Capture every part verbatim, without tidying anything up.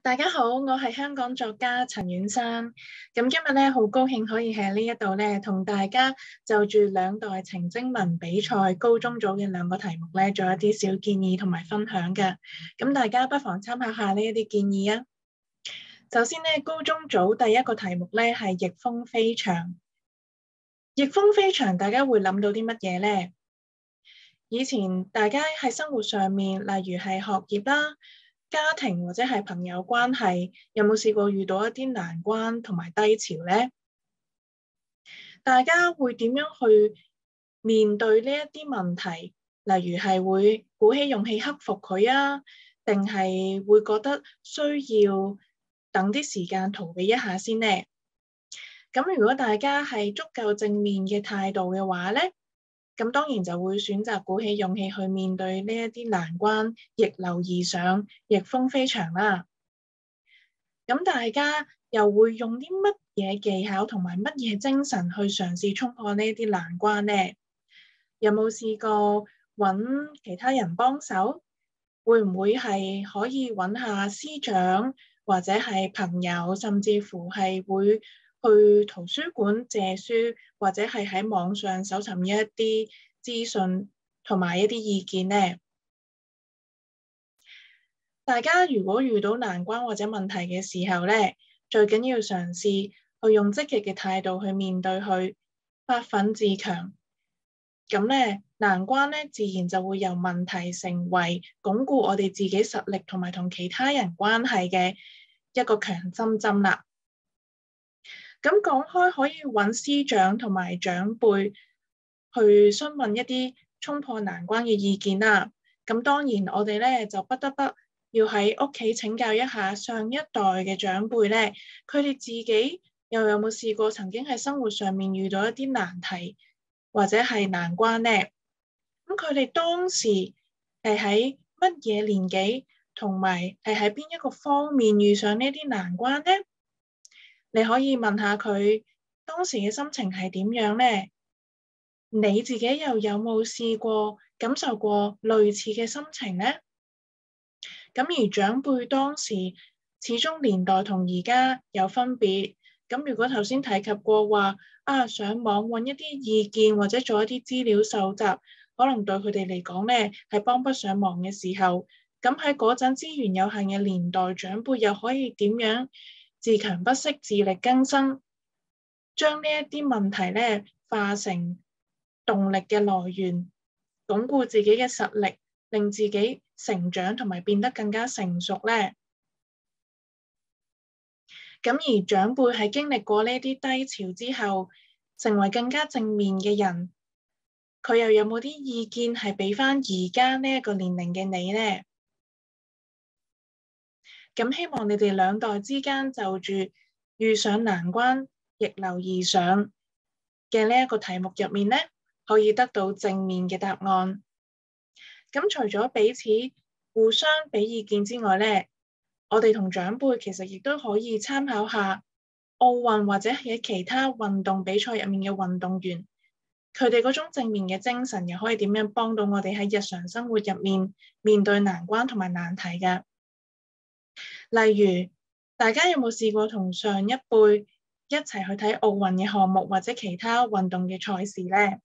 大家好，我係香港作家陳婉珊。咁今日咧好高興可以喺呢一度咧同大家就住兩代情徵文比賽高中組嘅兩個題目咧做一啲小建議同埋分享嘅。咁大家不妨參考下呢一啲建議啊。首先咧，高中組第一個題目咧係逆風飛翔。逆風飛翔，大家會諗到啲乜嘢咧？以前大家喺生活上面，例如係學業啦、家庭或者係朋友關係，有冇試過遇到一啲難關同埋低潮呢？大家會點樣去面對呢一啲問題？例如係會鼓起勇氣克服佢啊，定係會覺得需要等啲時間逃避一下先呢？咁如果大家係足夠正面嘅態度嘅話呢，咁當然就會選擇鼓起勇氣去面對呢一啲難關，逆流而上，逆風飛翔啦。咁大家又會用啲乜嘢技巧同埋乜嘢精神去嘗試衝破呢一啲難關呢？有冇試過揾其他人幫手？會唔會係可以揾下師長或者係朋友，甚至乎係會去圖書館借書，或者係喺網上搜尋一啲資訊同埋一啲意見呢？大家如果遇到難關或者問題嘅時候呢，最緊要嘗試去用積極嘅態度去面對佢，發奮自強。咁呢，難關呢自然就會由問題成為鞏固我哋自己實力同埋同其他人關係嘅一個強心針啦。咁講開可以揾師長同埋長輩去詢問一啲衝破難關嘅意見啦。咁當然我哋咧就不得不要喺屋企請教一下上一代嘅長輩咧，佢哋自己又有冇試過曾經喺生活上面遇到一啲難題或者係難關呢？咁佢哋當時係喺乜嘢年紀，同埋係喺邊一個方面遇上呢啲難關呢？你可以問下佢當時嘅心情係點樣呢？你自己又有冇試過感受過類似嘅心情呢？咁而長輩當時始終年代同而家有分別。咁如果頭先提及過話啊，上網揾一啲意見或者做一啲資料搜集，可能對佢哋嚟講呢係幫不上忙嘅時候，咁喺嗰陣資源有限嘅年代，長輩又可以點樣自強不息、自力更生，將呢一啲問題咧化成動力嘅來源，鞏固自己嘅實力，令自己成長同埋變得更加成熟咧。咁而長輩喺經歷過呢啲低潮之後，成為更加正面嘅人，佢又有冇啲意見係俾翻而家呢一個年齡嘅你呢？咁希望你哋兩代之間就住遇上難關逆流而上嘅呢一個題目入面呢，可以得到正面嘅答案。咁除咗彼此互相俾意見之外呢，我哋同長輩其實亦都可以參考下奧運或者喺其他運動比賽入面嘅運動員，佢哋嗰種正面嘅精神又可以點樣幫到我哋喺日常生活入面面對難關同埋難題嘅？例如，大家有冇試過同上一輩一齊去睇奧運嘅項目或者其他運動嘅賽事呢？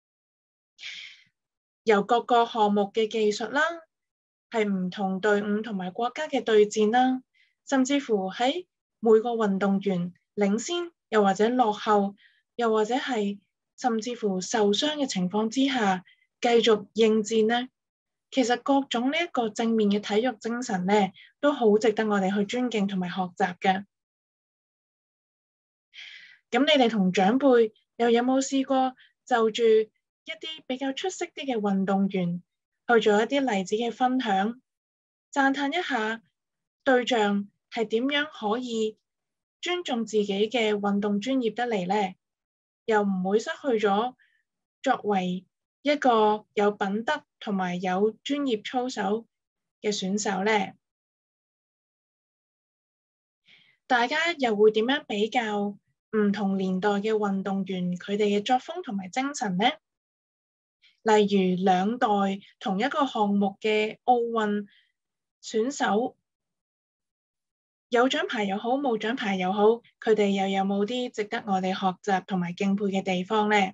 由各個項目嘅技術啦，係唔同隊伍同埋國家嘅對戰啦，甚至乎喺每個運動員領先又或者落後，又或者係甚至乎受傷嘅情況之下繼續應戰呢，其實各種呢一個正面嘅體育精神呢，都好值得我哋去尊敬同埋學習嘅。咁你哋同長輩又有冇試過就住一啲比較出色啲嘅運動員去做一啲例子嘅分享，讚嘆一下對象係點樣可以尊重自己嘅運動專業得嚟呢？又唔會失去咗作為一個有品德同埋有專業操守嘅選手呢？大家又會點樣比較唔同年代嘅運動員佢哋嘅作風同埋精神呢？例如兩代同一個項目嘅奧運選手， 有獎牌又好，冇獎牌又好，佢哋又有冇啲值得我哋學習同埋敬佩嘅地方呢？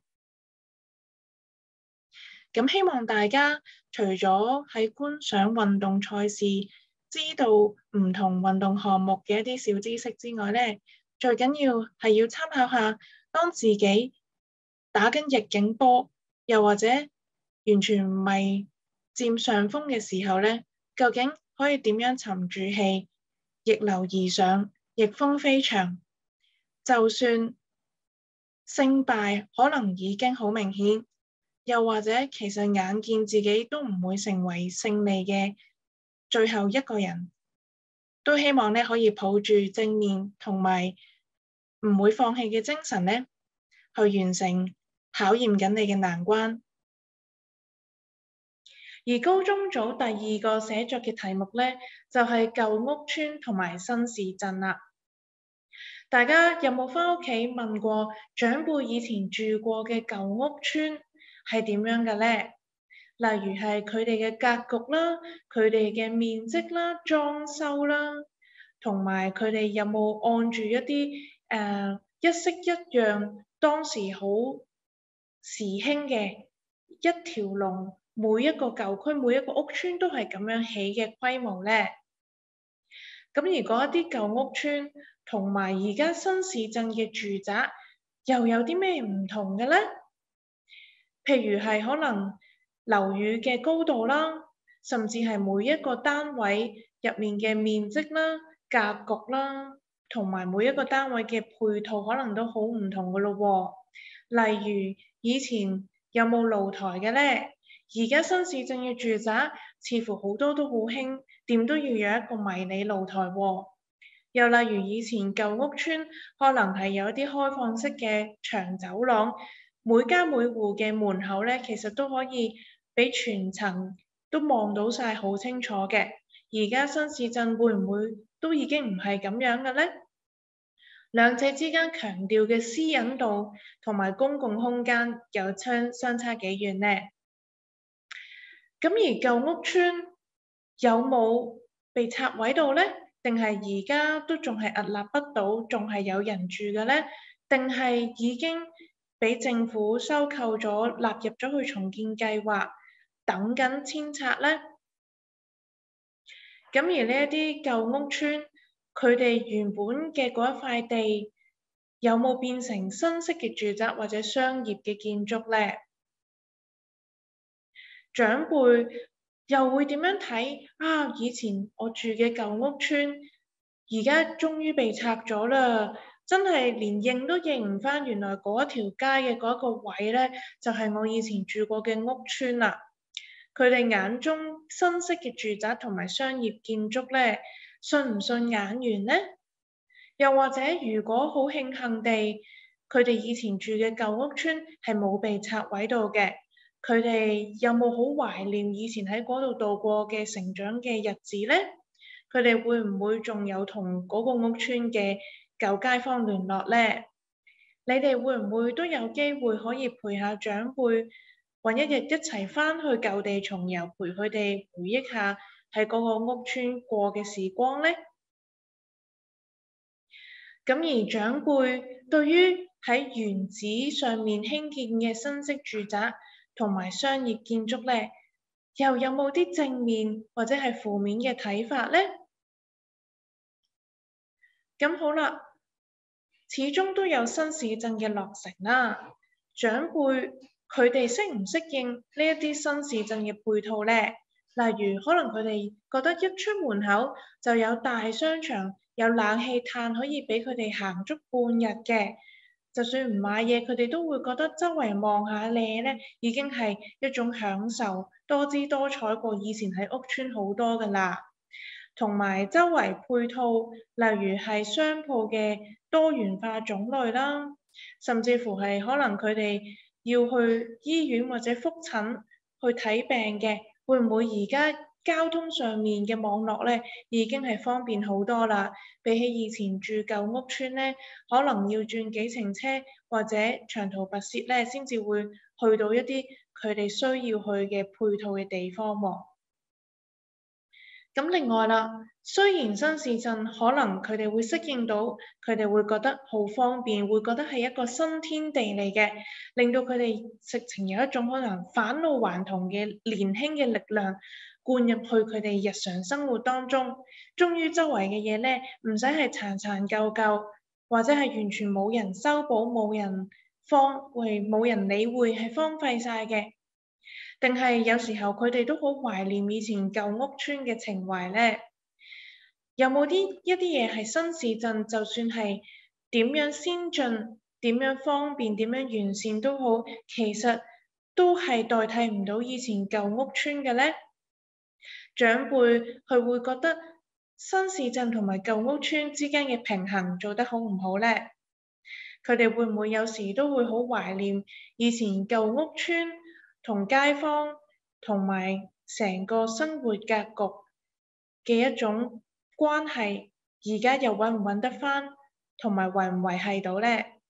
咁希望大家除咗喺觀賞運動賽事，知道唔同運動項目嘅一啲小知識之外呢，最緊要係要參考下，當自己打緊逆境波，又或者完全唔係佔上風嘅時候呢，究竟可以點樣沉住氣，逆流而上，逆風飛翔？就算勝敗可能已經好明顯，又或者其實眼見自己都唔會成為勝利嘅最後一個人，都希望咧可以抱住正面同埋唔會放棄嘅精神咧，去完成考驗緊你嘅難關。而高中組第二個寫作嘅題目咧，就係舊屋邨同埋新市鎮啦。大家有冇返屋企問過長輩以前住過嘅舊屋邨係點樣嘅咧？例如係佢哋嘅格局啦，佢哋嘅面積啦、裝修啦，同埋佢哋有冇按住一啲誒、呃、一式一樣當時好時興嘅一條龍，每一個舊區每一個屋邨都係咁樣起嘅規模咧。咁而嗰一啲舊屋邨同埋而家新市鎮嘅住宅又有啲咩唔同嘅咧？譬如係可能樓宇嘅高度啦，甚至係每一個單位入面嘅面積啦、格局啦，同埋每一個單位嘅配套可能都好唔同㗎咯喎。例如以前有冇露台嘅咧？而家新市鎮嘅住宅似乎好多都好興，點都要有一個迷你露台喎。又例如以前舊屋邨可能係有一啲開放式嘅長走廊，每家每戶嘅門口咧，其實都可以俾全層都望到晒好清楚嘅。而家新市鎮會唔會都已經唔係咁樣嘅咧？兩者之間強調嘅私隱度同埋公共空間有相相差幾遠呢？咁而舊屋邨有冇被拆毀到咧？定係而家都仲係屹立不倒，仲係有人住嘅咧？定係已經俾政府收購咗，納入咗去重建計劃，等緊遷拆咧？咁而呢一啲舊屋邨，佢哋原本嘅嗰一塊地，有冇變成新式嘅住宅或者商業嘅建築咧？長輩又會點樣睇啊？以前我住嘅舊屋邨，而家終於被拆咗啦！真係連認都認唔返，原來嗰一條街嘅嗰一個位咧，就係我以前住過嘅屋邨啦。佢哋眼中新式嘅住宅同埋商業建築咧，順唔順眼緣呢？又或者如果好慶幸地，佢哋以前住嘅舊屋邨係冇被拆毀到嘅，佢哋有冇好懷念以前喺嗰度度過嘅成長嘅日子呢？佢哋會唔會仲有同嗰個屋邨嘅舊街坊聯絡呢？你哋會唔會都有機會可以陪下長輩，揾一日一齊返去舊地重遊，陪佢哋回憶下喺嗰個屋邨過嘅時光呢？咁而長輩對於喺原址上面興建嘅新式住宅同埋商業建築咧，又有冇啲正面或者係負面嘅睇法呢？咁好啦，始終都有新市鎮嘅落成啦。長輩佢哋適唔適應呢一啲新市鎮嘅配套呢？例如可能佢哋覺得一出門口就有大商場，有冷氣嘆可以俾佢哋行足半日嘅，就算唔買嘢，佢哋都會覺得周圍望下你咧，已經係一種享受，多姿多彩過以前喺屋邨好多噶啦。同埋周圍配套，例如係商鋪嘅多元化種類啦，甚至乎係可能佢哋要去醫院或者覆診去睇病嘅，會唔會而家交通上面嘅網絡咧已經係方便好多啦？比起以前住舊屋邨咧，可能要轉幾程車或者長途跋涉咧，先至會去到一啲佢哋需要去嘅配套嘅地方喎。 咁另外啦，雖然新市鎮可能佢哋會適應到，佢哋會覺得好方便，會覺得係一個新天地嚟嘅，令到佢哋直情有一種可能返老還童嘅年輕嘅力量灌入去佢哋日常生活當中。終於周圍嘅嘢咧，唔使係殘殘舊舊，或者係完全冇人修補、冇人荒會、冇人理會，係荒廢晒嘅。定係有時候佢哋都好懷念以前舊屋村嘅情懷呢？有冇啲一啲嘢係新市鎮，就算係點樣先進、點樣方便、點樣完善都好，其實都係代替唔到以前舊屋村嘅呢？長輩佢會覺得新市鎮同埋舊屋村之間嘅平衡做得好唔好呢？佢哋會唔會有時都會好懷念以前舊屋村同街坊同埋成個生活格局嘅一種關係，而家又揾唔揾得返，同埋維唔維繫到呢？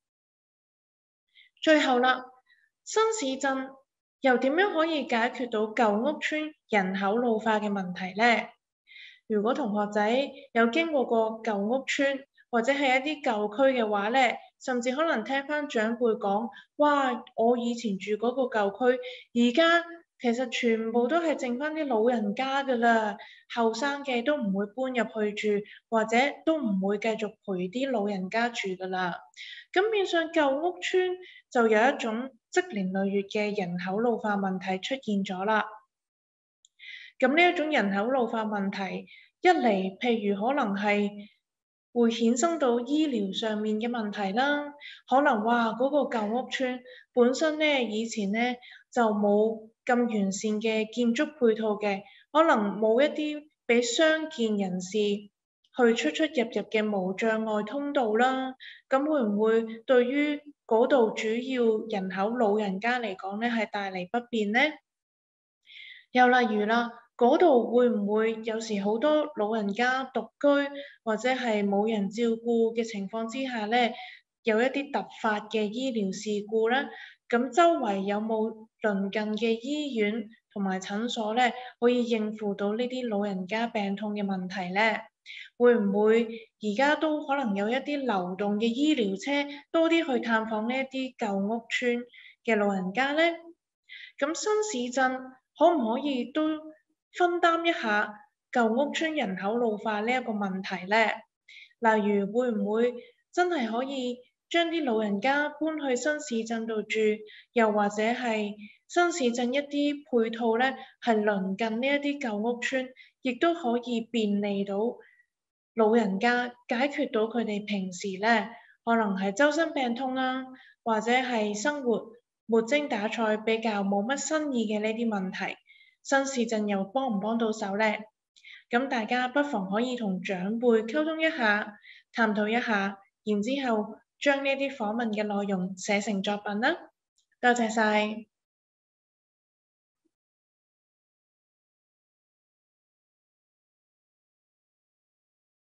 最後啦，新市鎮又點樣可以解決到舊屋村人口老化嘅問題呢？如果同學仔有經過過舊屋村或者係一啲舊區嘅話呢，甚至可能聽返長輩講，哇！我以前住嗰個舊區，而家其實全部都係剩返啲老人家㗎啦，後生嘅都唔會搬入去住，或者都唔會繼續陪啲老人家住㗎啦。咁變相舊屋村就有一種積年累月嘅人口老化問題出現咗啦。咁呢一種人口老化問題，一嚟譬如可能係會衍生到醫療上面嘅問題啦，可能哇嗰個舊屋村本身咧以前咧就冇咁完善嘅建築配套嘅，可能冇一啲俾傷健人士去出出入入嘅無障礙通道啦，咁會唔會對於嗰度主要人口老人家嚟講咧係帶嚟不便呢？又例如啦，嗰度會唔會有時好多老人家獨居或者係冇人照顧嘅情況之下咧，有一啲突發嘅醫療事故咧，咁周圍有冇鄰近嘅醫院同埋診所咧，可以應付到呢啲老人家病痛嘅問題咧？會唔會而家都可能有一啲流動嘅醫療車，多啲去探訪呢一啲舊屋村嘅老人家咧？咁新市鎮可唔可以都分擔一下舊屋村人口老化呢一個問題呢？例如會唔會真係可以將啲老人家搬去新市鎮度住，又或者係新市鎮一啲配套呢，係鄰近呢一啲舊屋村，亦都可以便利到老人家，解決到佢哋平時呢可能係周身病痛啊，或者係生活沒精打采比較冇乜新意嘅呢啲問題，新市鎮又幫唔幫到手呢？咁大家不妨可以同長輩溝通一下，探討一下，然之後將呢啲訪問嘅內容寫成作品啦。多謝晒。